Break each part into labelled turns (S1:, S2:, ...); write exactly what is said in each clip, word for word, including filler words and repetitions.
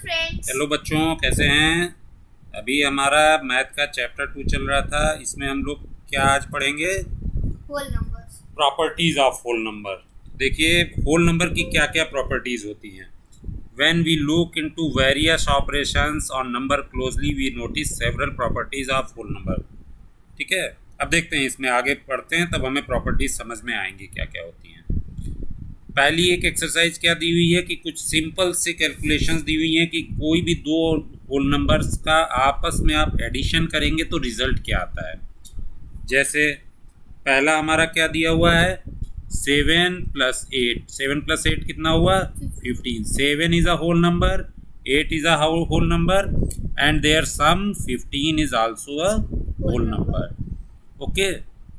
S1: Friends.
S2: Hello बच्चों, कैसे हैं? अभी हमारा मैथ का चैप्टर टू चल रहा था। इसमें हम लोग क्या आज पढ़ेंगे?
S1: Whole numbers.
S2: Properties of whole number. देखिए, होल नंबर की क्या क्या प्रॉपर्टीज होती हैं। When we look into various operations on number closely we notice several properties of whole number. ठीक है, अब देखते हैं, इसमें आगे पढ़ते हैं तब हमें प्रॉपर्टीज समझ में आएंगी क्या क्या होती हैं। पहली एक एक्सरसाइज क्या दी हुई है कि कुछ सिंपल से कैलकुलेशंस दी हुई हैं कि कोई भी दो होल नंबर्स का आपस में आप एडिशन करेंगे तो रिजल्ट क्या आता है। जैसे पहला हमारा क्या दिया हुआ है, seven plus eight. Seven plus eight कितना हुआ? Fifteen. Seven is a whole number, eight is a whole number and their sum fifteen is also a whole number. Okay,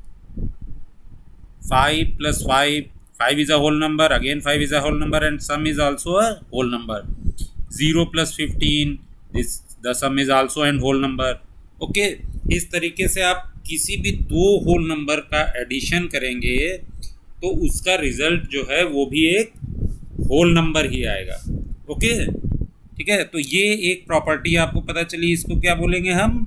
S2: five plus five, five is a whole number, again five is a whole number and sum is also a whole number. zero plus fifteen, this the sum is also a whole number. Okay, इस तरीके से आप किसी भी दो whole number का addition करेंगे तो उसका रिजल्ट जो है वो भी एक होल नंबर ही आएगा। ओके, ठीक है, तो ये एक प्रॉपर्टी आपको पता चली। इसको क्या बोलेंगे हम?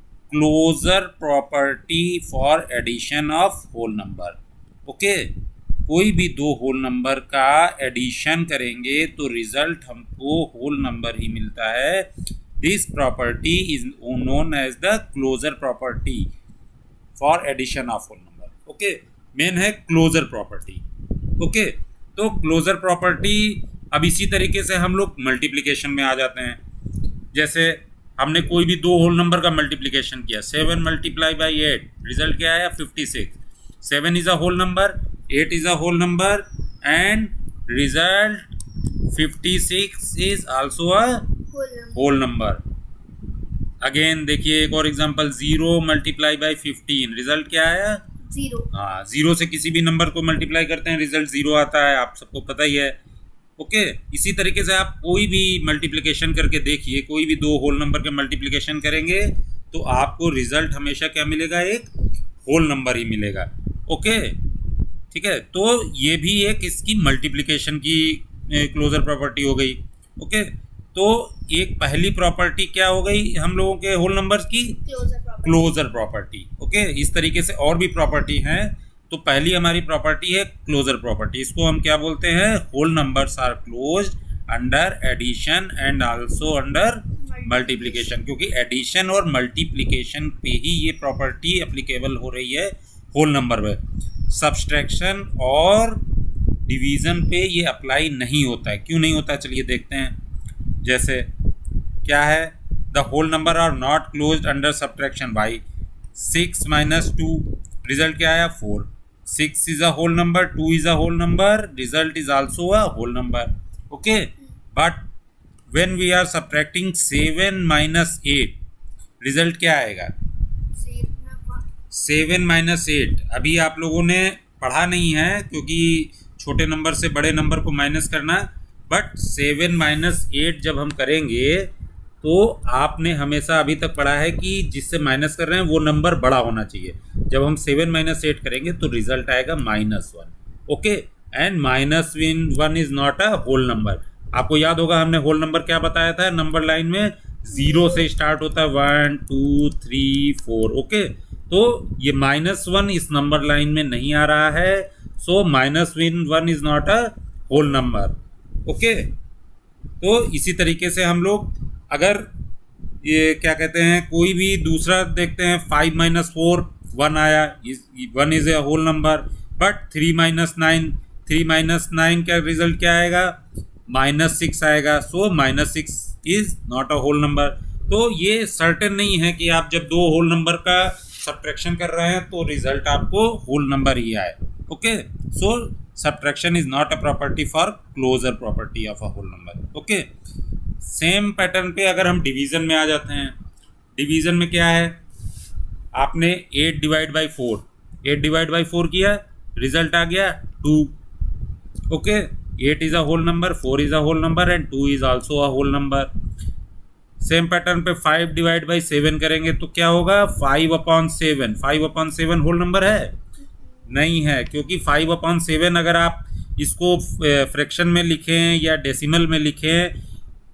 S2: Closure property for addition of whole number. Okay, कोई भी दो होल नंबर का एडिशन करेंगे तो रिजल्ट हमको होल नंबर ही मिलता है। This property is known as the closure property for addition of whole number. Okay, main है क्लोजर प्रॉपर्टी। ओके, तो क्लोजर प्रॉपर्टी, अब इसी तरीके से हम लोग मल्टीप्लिकेशन में आ जाते हैं। जैसे हमने कोई भी दो होल नंबर का मल्टीप्लिकेशन किया, seven multiply by eight, result क्या आया? Fifty six. Seven is a whole number, eight is a whole number and result fifty-six is also a whole number. Again देखिए एक और example, zero multiply by fifteen, result क्या आया? Zero. हाँ, zero से किसी भी नंबर को मल्टीप्लाई करते हैं रिजल्ट जीरो आता है, आप सबको पता ही है। ओके, इसी तरीके से आप कोई भी मल्टीप्लिकेशन करके देखिए, कोई भी दो होल नंबर के मल्टीप्लिकेशन करेंगे तो आपको रिजल्ट हमेशा क्या मिलेगा? एक होल नंबर ही मिलेगा। ओके, ठीक है, तो ये भी एक इसकी मल्टीप्लिकेशन की क्लोजर प्रॉपर्टी हो गई। ओके, तो एक पहली प्रॉपर्टी क्या हो गई हम लोगों के होल नंबर्स की? Closure property. ओके, इस तरीके से और भी प्रॉपर्टी हैं। तो पहली हमारी प्रॉपर्टी है क्लोजर प्रॉपर्टी। इसको हम क्या बोलते हैं? Whole numbers are closed under addition and also under multiplication, क्योंकि एडिशन और मल्टीप्लिकेशन पे ही ये प्रॉपर्टी एप्लीकेबल हो रही है होल नंबर में। सब्सट्रैक्शन और डिवीज़न पे ये अप्लाई नहीं होता है। क्यों नहीं होता है? चलिए देखते हैं। जैसे क्या है? The whole number are not closed under subtraction by six minus two, result क्या आया? Four. Six is a whole number, two is a whole number, result is also a whole number. Okay, but when we are subtracting seven minus eight, result क्या आएगा? Seven minus eight. अभी आप लोगों ने पढ़ा नहीं है क्योंकि छोटे नंबर से बड़े नंबर को माइनस करना, बट सेवन माइनस एट जब हम करेंगे तो आपने हमेशा अभी तक पढ़ा है कि जिससे माइनस कर रहे हैं वो नंबर बड़ा होना चाहिए। जब हम सेवन माइनस एट करेंगे तो रिजल्ट आएगा minus one. Okay, and minus one one is not a whole number. आपको याद होगा हमने होल नंबर क्या बताया था? नंबर लाइन में जीरो से स्टार्ट होता है, one two three four. Okay, तो ये माइनस वन इस नंबर लाइन में नहीं आ रहा है, so minus one one is not a whole number. Okay, तो इसी तरीके से हम लोग अगर ये क्या कहते हैं, कोई भी दूसरा देखते हैं, फाइव माइनस फोर, वन आया, one is a whole number. But three minus nine, three minus nine का रिजल्ट क्या आएगा? माइनस सिक्स आएगा, so minus six is not a whole number. तो ये सर्टेन नहीं है कि आप जब दो होल नंबर का सब्ट्रैक्शन कर रहे हैं तो रिजल्ट आपको होल नंबर ही आए। Okay, so subtraction is not a property for closure property of a whole number. Okay, same pattern पे अगर हम डिवीजन में आ जाते हैं, डिवीजन में क्या है? आपने eight divide by four, eight divide by four किया, रिजल्ट आ गया two. Okay, eight is a whole number, four is a whole number and two is also a whole number. Same pattern पे five divide by seven करेंगे तो क्या होगा? Five upon seven. Five upon seven whole number है? नहीं है, क्योंकि five upon seven अगर आप इसको फ्रैक्शन में लिखें या डेसिमल में लिखें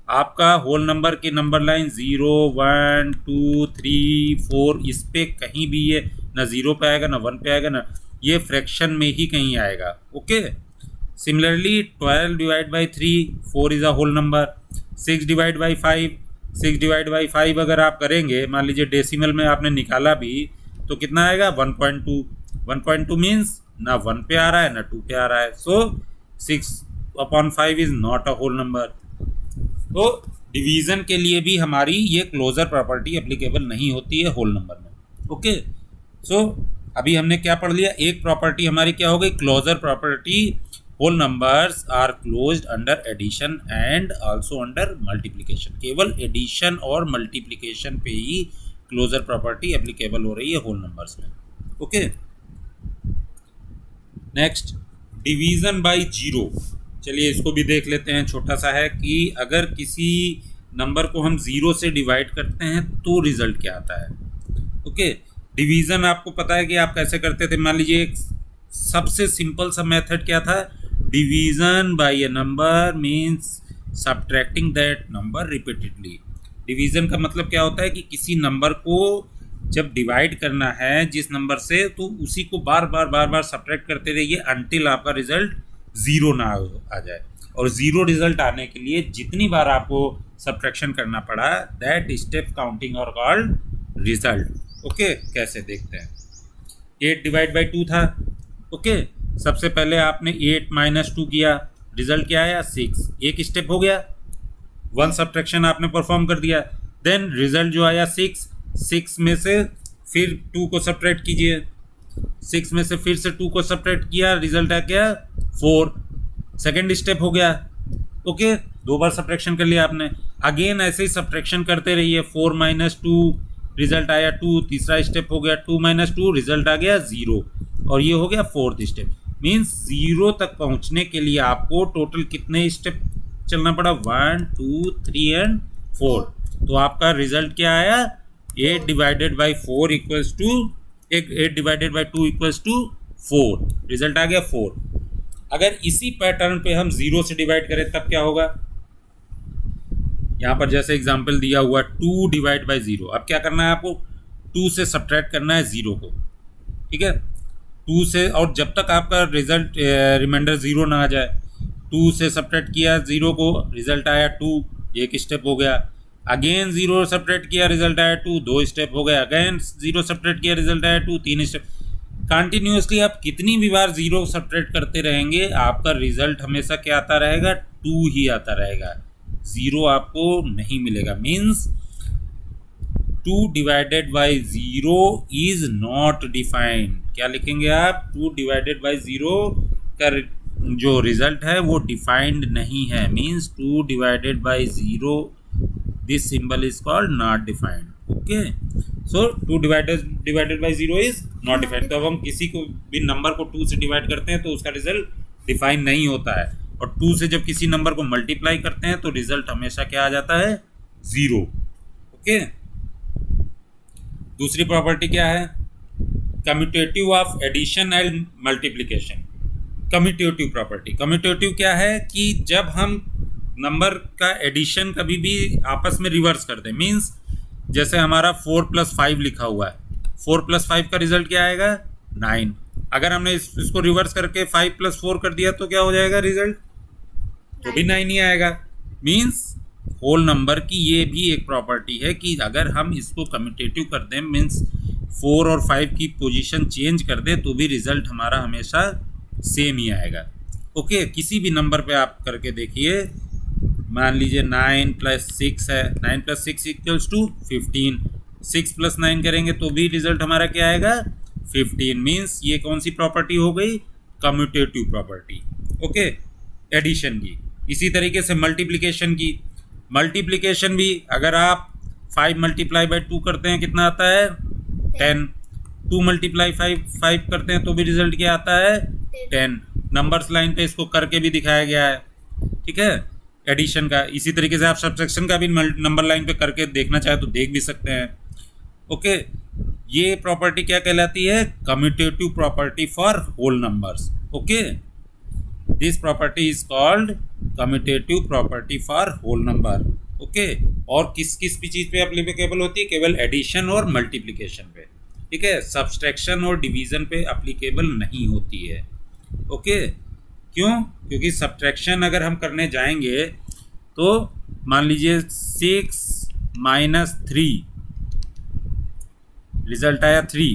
S2: आपका होल नंबर की number line zero one two three four इस पे कहीं भी ये ना ज़ीरो पे आएगा ना वन पे आएगा ना, ये फ्रैक्शन में ही कहीं आएगा। Okay, similarly twelve divide by three, four is a whole number. Six divide by five, six divide by five अगर आप करेंगे, मान लीजिए डेसिमल में आपने निकाला भी, तो कितना आएगा one point two. One point two means ना वन पे आ रहा है ना टू पे आ रहा है, so six upon five is not a whole number. तो डिवीजन के लिए भी हमारी ये क्लोजर प्रॉपर्टी एप्लीकेबल नहीं होती है होल नंबर में। ओके, सो अभी हमने क्या पढ़ लिया, एक प्रॉपर्टी हमारी क्या हो गई, closure property, whole numbers are closed under addition and also under multiplication. केवल एडिशन और मल्टीप्लिकेशन पे ही क्लोजर प्रॉपर्टी एप्लीकेबल हो रही है होल नंबर्स में। Okay, next division by zero. चलिए इसको भी देख लेते हैं, छोटा सा है कि अगर किसी नंबर को हम ज़ीरो से डिवाइड करते हैं तो रिजल्ट क्या आता है। ओके, डिवीज़न आपको पता है कि आप कैसे करते थे। मान लीजिए एक सबसे सिंपल सा मेथड क्या था, division by a number means subtracting that number repeatedly. Division का मतलब क्या होता है कि किसी नंबर को जब डिवाइड करना है जिस नंबर से, तो उसी को बार बार बार बार सब्ट्रैक्ट करते रहिए अनटिल आपका रिजल्ट ज़ीरो ना आ जाए। और ज़ीरो रिजल्ट आने के लिए जितनी बार आपको सब्ट्रैक्शन करना पड़ा, दैट स्टेप काउंटिंग और कॉल्ड रिजल्ट। ओके, कैसे देखते हैं। एट डिवाइड बाई टू था। ओके, सबसे पहले आपने एट माइनस टू किया, रिजल्ट क्या आया सिक्स, एक स्टेप हो गया, वन सब्ट्रैक्शन आपने परफॉर्म कर दिया। देन रिजल्ट जो आया सिक्स, सिक्स में से फिर टू को सब्ट्रैक्ट कीजिए, सिक्स में से फिर से टू को सब्ट्रैक्ट किया, रिजल्ट आ गया फोर, सेकेंड स्टेप हो गया। ओके, दो बार सब्ट्रैक्शन कर लिया आपने। अगेन ऐसे ही सब्ट्रैक्शन करते रहिए, फोर माइनस टू, रिजल्ट आया टू, तीसरा स्टेप हो गया, टू माइनस टू, रिजल्ट आ गया जीरो, और ये हो गया फोर्थ स्टेप। मीन्स जीरो तक पहुंचने के लिए आपको टोटल कितने स्टेप चलना पड़ा, one two three and four. तो आपका रिजल्ट क्या आया, eight divided by four equals to एक eight divided by two equals to four, result आ गया फोर। अगर इसी पैटर्न पे हम जीरो से डिवाइड करें तब क्या होगा, यहाँ पर जैसे एग्जांपल दिया हुआ टू डिवाइड बाई जीरो। अब क्या करना है आपको, टू से सब्ट्रैक्ट करना है जीरो को, ठीक है, टू से, और जब तक आपका रिजल्ट रिमाइंडर जीरो ना आ जाए, टू से सब्ट्रैक्ट किया जीरो को, रिजल्ट आया टू, एक स्टेप हो गया। अगेन जीरो सब्ट्रैक्ट किया, रिजल्ट आया टू, दो स्टेप हो गया। अगेन जीरो सब्ट्रैक्ट किया, रिजल्ट आया टू, तीन स्टेप। कंटिन्यूसली आप कितनी भी बार जीरो सब्ट्रैक्ट करते रहेंगे, आपका रिजल्ट हमेशा क्या आता रहेगा, टू ही आता रहेगा, जीरो आपको नहीं मिलेगा। Means two divided by zero is not defined. क्या लिखेंगे आप, टू डिवाइडेड बाई जीरो का जो रिजल्ट है वो डिफाइंड नहीं है। Means two divided by zero, this symbol is called not defined. Okay, so two divided divided by zero is not defined. तो अब हम किसी को भी नंबर को टू से डिवाइड करते हैं तो उसका रिजल्ट डिफाइन नहीं होता है, और टू से जब किसी नंबर को मल्टीप्लाई करते हैं तो रिजल्ट हमेशा क्या आ जाता है, जीरो। ओके, दूसरी प्रॉपर्टी क्या है, commutative of addition and multiplication. Commutative property, commutative क्या है कि जब हम नंबर का एडिशन कभी भी आपस में रिवर्स करते हैं, मीन्स जैसे हमारा फोर प्लस फाइव लिखा हुआ है, फोर प्लस फाइव का रिजल्ट क्या आएगा, नाइन। अगर हमने इस, इसको रिवर्स करके फाइव प्लस फोर कर दिया तो क्या हो जाएगा रिजल्ट, तो भी नाइन ही आएगा। मीन्स होल नंबर की ये भी एक प्रॉपर्टी है कि अगर हम इसको कम्यूटेटिव कर दें, मीन्स फोर और फाइव की पोजीशन चेंज कर दें, तो भी रिजल्ट हमारा हमेशा सेम ही आएगा। ओके, किसी भी नंबर पे आप करके देखिए, मान लीजिए नाइन प्लस सिक्स है, nine plus six equals to fifteen, six plus nine करेंगे तो भी रिजल्ट हमारा क्या आएगा, फिफ्टीन। मीन्स ये कौन सी प्रॉपर्टी हो गई, कम्यूटेटिव प्रॉपर्टी। ओके, एडिशन की। इसी तरीके से मल्टीप्लिकेशन की, मल्टीप्लिकेशन भी अगर आप फाइव मल्टीप्लाई बाई टू करते हैं कितना आता है, ten. Two multiply five five करते हैं तो भी रिजल्ट क्या आता है, टेन। नंबर्स लाइन पे इसको करके भी दिखाया गया है, ठीक है, एडिशन का। इसी तरीके से आप सब्ट्रैक्शन का भी नंबर लाइन पे करके देखना चाहे तो देख भी सकते हैं। ओके, ये प्रॉपर्टी क्या कहलाती है, commutative property for whole numbers. Okay, this property is called commutative property for whole number. Okay, और किस किस भी चीज़ पे अप्लीकेबल होती है? केवल एडिशन और मल्टीप्लिकेशन पे, ठीक है। सब्सट्रैक्शन और डिवीजन पे अप्लीकेबल नहीं होती है। ओके, क्यों? क्योंकि सब्ट्रैक्शन अगर हम करने जाएंगे तो मान लीजिए सिक्स माइनस थ्री, रिजल्ट आया थ्री।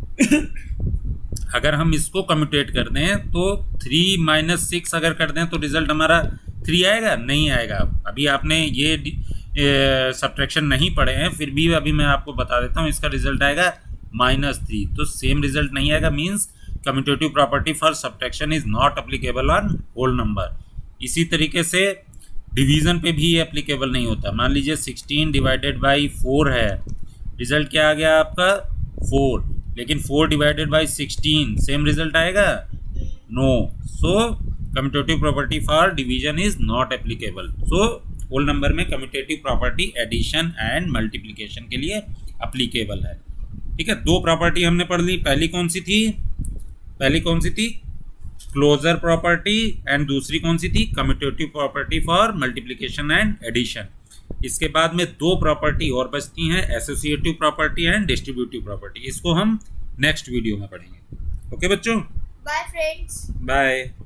S2: अगर हम इसको कम्यूटेट कर दें तो थ्री माइनस सिक्स अगर कर दें तो रिजल्ट हमारा थ्री आएगा? नहीं आएगा। अभी आपने ये सब्ट्रैक्शन नहीं पढ़े हैं, फिर भी अभी मैं आपको बता देता हूँ, इसका रिजल्ट आएगा माइनस थ्री। तो सेम रिजल्ट नहीं आएगा, means commutative property for subtraction is not applicable on whole number. इसी तरीके से डिवीजन पे भी ये एप्लीकेबल नहीं होता। मान लीजिए सिक्सटीन डिवाइडेड बाई फोर है, रिजल्ट क्या आ गया आपका? फोर। लेकिन four divided by sixteen same result आएगा? No. So commutative property for division is not applicable. So whole number में commutative property addition and multiplication के लिए अप्लीकेबल है। ठीक है, दो प्रॉपर्टी हमने पढ़ ली। पहली कौन सी थी? पहली कौन सी थी? Closure property. एंड दूसरी कौन सी थी? Commutative property for multiplication and addition. इसके बाद में दो प्रॉपर्टी और बचती हैं, associative property and distributive property. इसको हम नेक्स्ट वीडियो में पढ़ेंगे। ओके बच्चों,
S1: बाय फ्रेंड्स।
S2: बाय।